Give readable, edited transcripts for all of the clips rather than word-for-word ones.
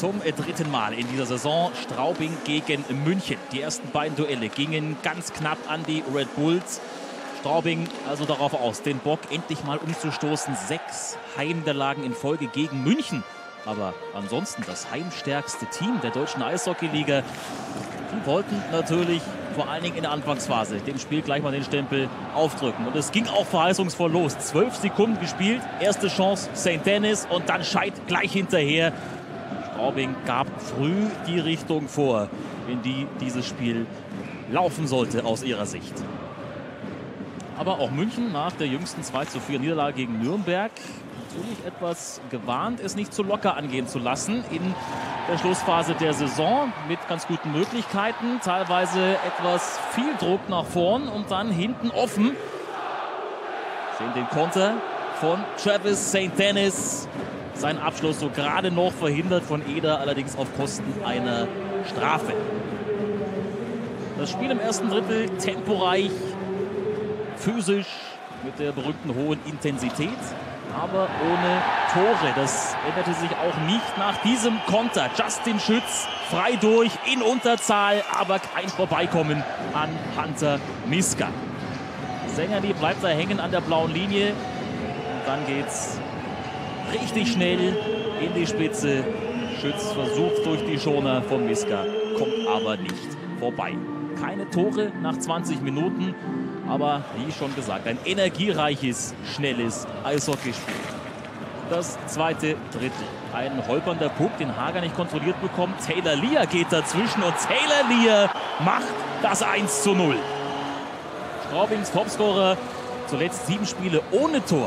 Zum dritten Mal in dieser Saison Straubing gegen München. Die ersten beiden Duelle gingen ganz knapp an die Red Bulls. Straubing also darauf aus, den Bock endlich mal umzustoßen. 6 Heimniederlagen in Folge gegen München. Aber ansonsten das heimstärkste Team der deutschen Eishockeyliga. Die wollten natürlich vor allen Dingen in der Anfangsphase dem Spiel gleich mal den Stempel aufdrücken. Und es ging auch verheißungsvoll los. 12 Sekunden gespielt, erste Chance St. Denis und dann Scheid gleich hinterher. Straubing gab früh die Richtung vor, in die dieses Spiel laufen sollte aus ihrer Sicht. Aber auch München nach der jüngsten 2:4 Niederlage gegen Nürnberg natürlich etwas gewarnt, es nicht zu locker angehen zu lassen in der Schlussphase der Saison mit ganz guten Möglichkeiten, teilweise etwas viel Druck nach vorn und dann hinten offen. Sehen den Konter von Travis St. Denis. Sein Abschluss so gerade noch verhindert von Eder, allerdings auf Kosten einer Strafe. Das Spiel im ersten Drittel temporeich, physisch, mit der berühmten hohen Intensität, aber ohne Tore. Das änderte sich auch nicht nach diesem Konter. Justin Schütz frei durch, in Unterzahl, aber kein Vorbeikommen an Hunter Miska. Sängerli bleibt da hängen an der blauen Linie. Und dann geht's richtig schnell in die Spitze. Schütz versucht durch die Schoner von Miska, kommt aber nicht vorbei. Keine Tore nach 20 Minuten. Aber wie schon gesagt, ein energiereiches, schnelles Eishockeyspiel. Das zweite Drittel. Ein holpernder Puck, den Hager nicht kontrolliert bekommt. Taylor Lear geht dazwischen und Taylor Lear macht das 1:0. Straubings Topscorer, zuletzt 7 Spiele ohne Tor.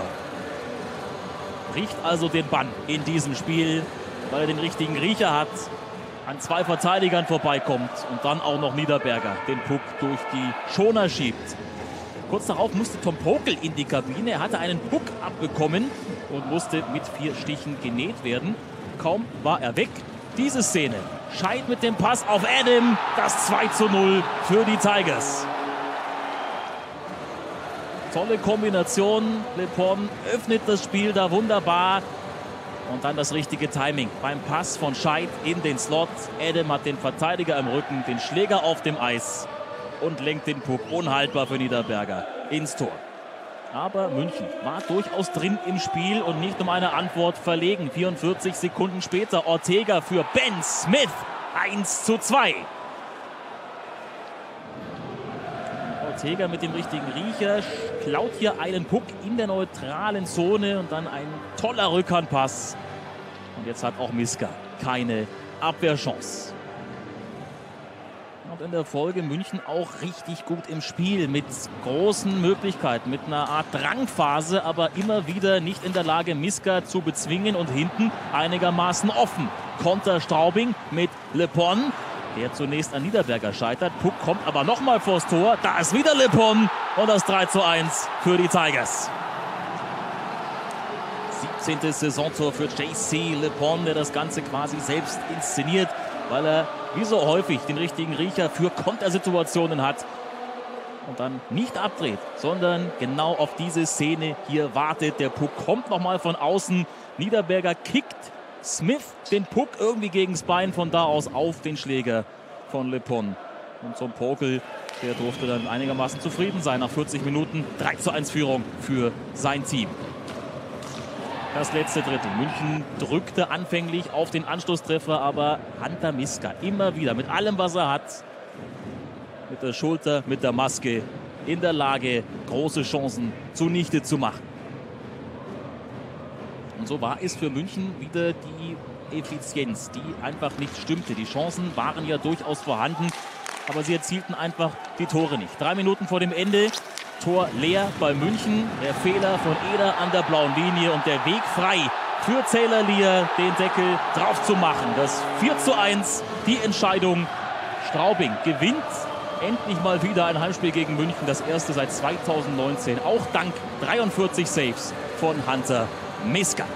Bricht also den Bann in diesem Spiel, weil er den richtigen Riecher hat. An 2 Verteidigern vorbeikommt und dann auch noch Niederberger den Puck durch die Schoner schiebt. Kurz darauf musste Tom Pokel in die Kabine. Er hatte einen Puck abbekommen und musste mit 4 Stichen genäht werden. Kaum war er weg. Diese Szene. Scheid mit dem Pass auf Adam. Das 2:0 für die Tigers. Tolle Kombination. LePon öffnet das Spiel da wunderbar. Und dann das richtige Timing beim Pass von Scheid in den Slot. Adam hat den Verteidiger im Rücken, den Schläger auf dem Eis und lenkt den Puck unhaltbar für Niederberger ins Tor. Aber München war durchaus drin im Spiel und nicht um eine Antwort verlegen. 44 Sekunden später Ortega für Ben Smith. 1:2. Ortega mit dem richtigen Riecher klaut hier einen Puck in der neutralen Zone und dann ein toller Rückhandpass. Und jetzt hat auch Miska keine Abwehrchance. Und in der Folge München auch richtig gut im Spiel mit großen Möglichkeiten, mit einer Art Drangphase, aber immer wieder nicht in der Lage, Miska zu bezwingen und hinten einigermaßen offen. Konter Straubing mit LePon, der zunächst an Niederberger scheitert. Puck kommt aber nochmal vors Tor. Da ist wieder LePon und das 3:1 für die Tigers. 17. Saisontor für JC LePon, der das Ganze quasi selbst inszeniert, weil er wie so häufig den richtigen Riecher für Kontersituationen hat und dann nicht abdreht, sondern genau auf diese Szene hier wartet. Der Puck kommt nochmal von außen. Niederberger kickt Smith den Puck irgendwie gegens Bein, von da aus auf den Schläger von LePon. Und zum Pokel, der durfte dann einigermaßen zufrieden sein nach 40 Minuten. 3:1 Führung für sein Team. Das letzte Drittel. München drückte anfänglich auf den Anschlusstreffer, aber Hunter Miska immer wieder mit allem, was er hat, mit der Schulter, mit der Maske, in der Lage, große Chancen zunichte zu machen. Und so war es für München wieder die Effizienz, die einfach nicht stimmte. Die Chancen waren ja durchaus vorhanden, aber sie erzielten einfach die Tore nicht. 3 Minuten vor dem Ende. Tor leer bei München. Der Fehler von Eder an der blauen Linie und der Weg frei für Taylor Lear, den Deckel drauf zu machen. Das 4:1, die Entscheidung. Straubing gewinnt endlich mal wieder ein Heimspiel gegen München. Das erste seit 2019. Auch dank 43 Saves von Hunter Miska.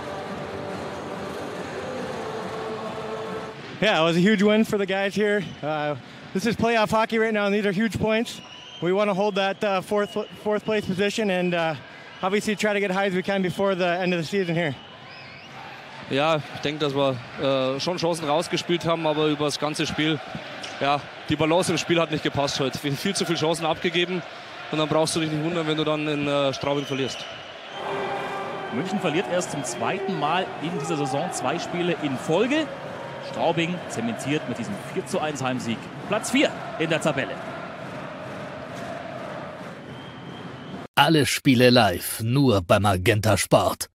Yeah, it was a huge win for the guys here. This is playoff hockey right now, and these are huge points. We want to hold that fourth place position and obviously try to get high as we can before the end of the season here. Ja, ich denke, dass wir schon Chancen rausgespielt haben, aber über das ganze Spiel, ja, die Balance im Spiel hat nicht gepasst heute. Viel zu viele Chancen abgegeben und dann brauchst du dich nicht wundern, wenn du dann in Straubing verlierst. München verliert erst zum zweiten Mal in dieser Saison 2 Spiele in Folge. Straubing zementiert mit diesem 4:1 Heimsieg Platz 4 in der Tabelle. Alle Spiele live, nur beim Magenta Sport.